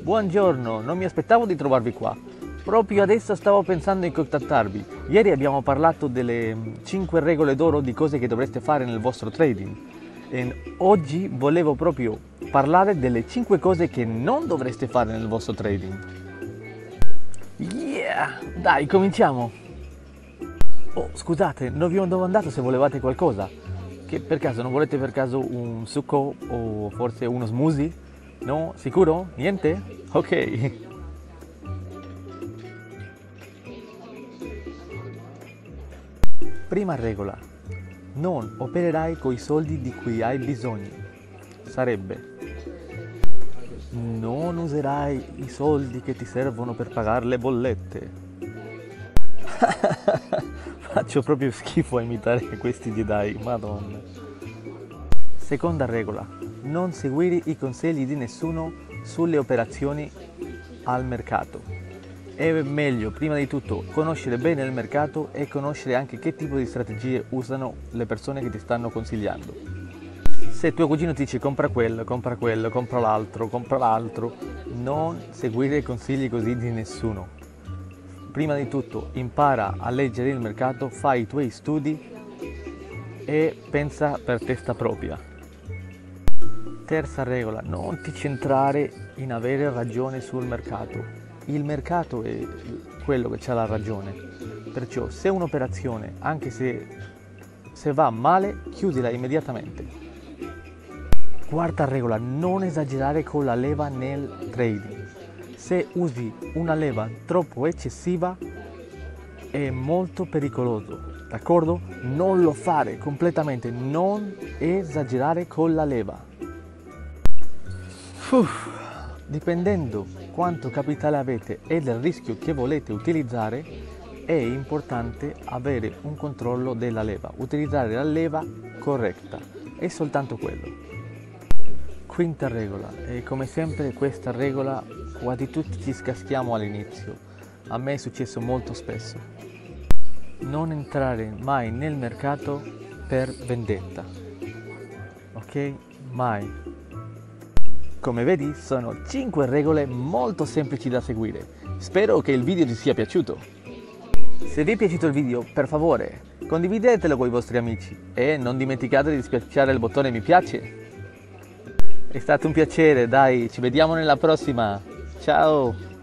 Buongiorno, non mi aspettavo di trovarvi qua. Proprio adesso stavo pensando in contattarvi. Ieri abbiamo parlato delle 5 regole d'oro di cose che dovreste fare nel vostro trading. E oggi volevo proprio parlare delle 5 cose che non dovreste fare nel vostro trading. Yeah! Dai, cominciamo! Oh, scusate, non vi ho domandato se volevate qualcosa. Che per caso non volete per caso un succo o forse uno smoothie? No? Sicuro? Niente? Ok. Prima regola. Non opererai con i soldi di cui hai bisogno. Sarebbe: non userai i soldi che ti servono per pagare le bollette. Faccio proprio schifo a imitare questi Jedi, madonna. Seconda regola. Non seguire i consigli di nessuno sulle operazioni al mercato. È meglio, prima di tutto, conoscere bene il mercato e conoscere anche che tipo di strategie usano le persone che ti stanno consigliando. Se tuo cugino ti dice compra quello, compra l'altro, non seguire i consigli così di nessuno. Prima di tutto, impara a leggere il mercato, fai i tuoi studi e pensa per testa propria. Terza regola, non ti centrare in avere ragione sul mercato. Il mercato è quello che ha la ragione. Perciò se un'operazione, anche se va male, chiudila immediatamente. Quarta regola, non esagerare con la leva nel trading. Se usi una leva troppo eccessiva è molto pericoloso, d'accordo? Non lo fare completamente, non esagerare con la leva. Dipendendo quanto capitale avete e del rischio che volete utilizzare, è importante avere un controllo della leva, utilizzare la leva corretta, è soltanto quello. Quinta regola, e come sempre questa regola quasi tutti ci scaschiamo all'inizio, a me è successo molto spesso. Non entrare mai nel mercato per vendetta, ok? Mai. Come vedi, sono 5 regole molto semplici da seguire. Spero che il video ti sia piaciuto. Se vi è piaciuto il video, per favore, condividetelo con i vostri amici e non dimenticate di schiacciare il bottone mi piace. È stato un piacere, dai, ci vediamo nella prossima. Ciao!